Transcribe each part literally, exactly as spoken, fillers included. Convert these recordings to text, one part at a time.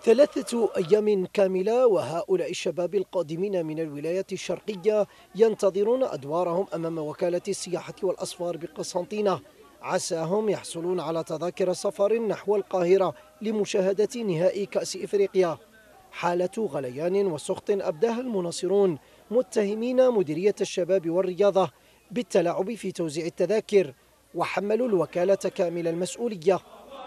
ثلاثة أيام كاملة وهؤلاء الشباب القادمين من الولايات الشرقية ينتظرون أدوارهم أمام وكالة السياحة والأسفار بقسنطينة. عساهم يحصلون على تذاكر سفر نحو القاهرة لمشاهدة نهائي كأس إفريقيا. حالة غليان وسخط أبداها المناصرون متهمين مديرية الشباب والرياضة بالتلاعب في توزيع التذاكر، وحملوا الوكالة كامل المسؤولية.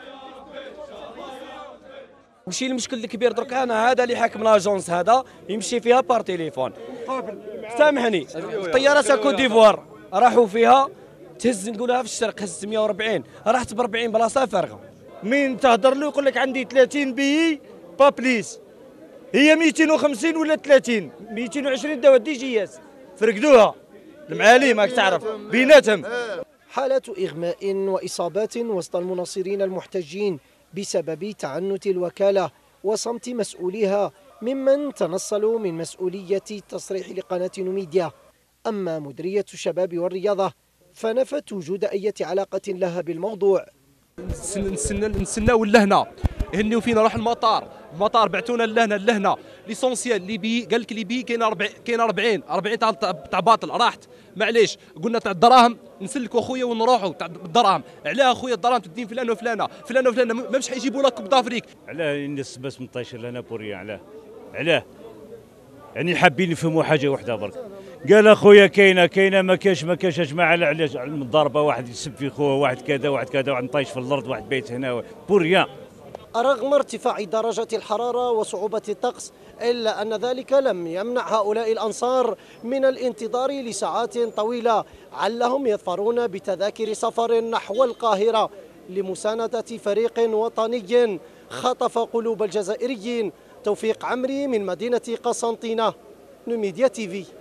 ماشي المشكل الكبير درك انا هذا اللي حاكم لاجونس هذا يمشي فيها بار تليفون. سامحني الطياره تاع كوت ديفوار راحوا فيها تهز نقولها في الشرق هز مية وأربعين راحت ب أربعين بلاصه فارغه. مين تهضر له يقول لك عندي ثلاثين بي با بليس، هي مئتين وخمسين ولا ثلاثين مئتين وعشرين داو دي جي اس فرقدوها المعالي ماك تعرف بيناتهم. حالة إغماء وإصابات وسط المناصرين المحتجين بسبب تعنت الوكالة وصمت مسؤوليها ممن تنصلوا من مسؤولية التصريح لقناة نوميديا. أما مديرية الشباب والرياضة فنفت وجود أي علاقة لها بالموضوع. نستنى نستناو لهنا هنيو فينا نروح المطار، المطار بعثونا لهنا لهنا ليسونسيال اللي بي قال لك اللي بي كاين أربعين كاين أربعين أربعين تاع تاع باطل راحت معليش قلنا تاع الدراهم نسلكوا خويا ونروحوا تاع الدراهم. علاه خويا الدراهم تدين فلان وفلانه فلان وفلانه ما مش حيجيبوا لك كوب دافريك. علاه الناس بس منطيش لنا بوريا علاه علاه يعني حابين يفهموا حاجه واحده برك. قال اخويا كاينه كاينه ما كاش ما كاش يا جماعه علاش الضربه واحد يسب في خوه واحد كذا واحد كذا واحد نطيش في الارض واحد بيت هنا بوريا. رغم ارتفاع درجة الحرارة وصعوبة الطقس إلا أن ذلك لم يمنع هؤلاء الأنصار من الانتظار لساعات طويلة علهم يظفرون بتذاكر سفر نحو القاهرة لمساندة فريق وطني خطف قلوب الجزائريين. توفيق عمري من مدينة قسنطينة، نوميديا تي في.